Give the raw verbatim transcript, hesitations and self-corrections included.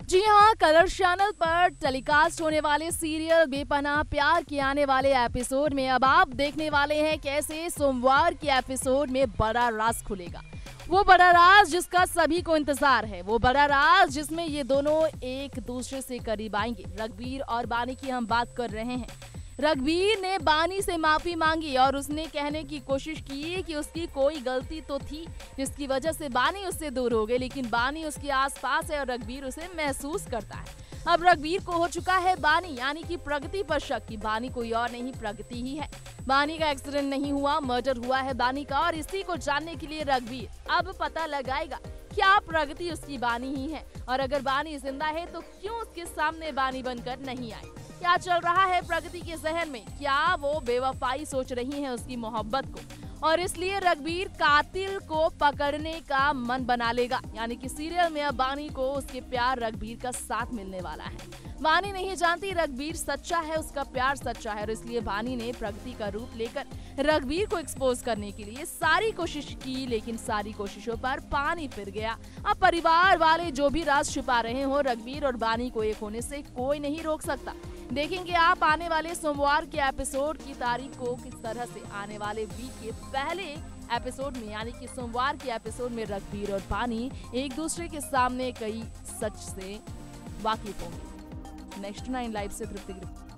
जी हाँ, Colors channel पर telecast होने वाले सीरियल बेपनाह प्यार के आने वाले एपिसोड में अब आप देखने वाले हैं कैसे सोमवार के एपिसोड में बड़ा राज खुलेगा। वो बड़ा राज जिसका सभी को इंतजार है, वो बड़ा राज जिसमें ये दोनों एक दूसरे से करीब आएंगे। रघुवीर और बानी की हम बात कर रहे हैं। रघुवीर ने बानी से माफी मांगी और उसने कहने की कोशिश की कि उसकी कोई गलती तो थी जिसकी वजह से बानी उससे दूर हो गई, लेकिन बानी उसके आसपास है और रघुवीर उसे महसूस करता है। अब रघुवीर को हो चुका है बानी यानी कि प्रगति पर शक कि बानी कोई और नहीं, प्रगति ही है। बानी का एक्सीडेंट नहीं हुआ, मर्डर हुआ है बानी का, और इसी को जानने के लिए रघुवीर अब पता लगाएगा क्या प्रगति उसकी बानी ही है, और अगर बानी जिंदा है तो क्यों उसके सामने बानी बनकर नहीं आई। क्या चल रहा है प्रगति के जहन में, क्या वो बेवफाई सोच रही है उसकी मोहब्बत को, और इसलिए रघुवीर कातिल को पकड़ने का मन बना लेगा। यानी कि सीरियल में अब बानी को उसके प्यार रघुवीर का साथ मिलने वाला है। बानी नहीं जानती रघुवीर सच्चा है, उसका प्यार सच्चा है, और इसलिए बानी ने प्रगति का रूप लेकर रघुवीर को एक्सपोज करने के लिए सारी कोशिश की, लेकिन सारी कोशिशों पर पानी फिर गया। अब परिवार वाले जो भी राज छिपा रहे हो, रघुवीर और बानी को एक होने से कोई नहीं रोक सकता। देखेंगे आप आने वाले सोमवार के एपिसोड की तारीख को किस तरह से। आने वाले वीक के पहले एपिसोड में यानी कि सोमवार के एपिसोड में रघुवीर और बानी एक दूसरे के सामने कई सच से वाकिफ होंगे। नेक्स्ट नाइन लाइव से तृप्ति ग्रुप।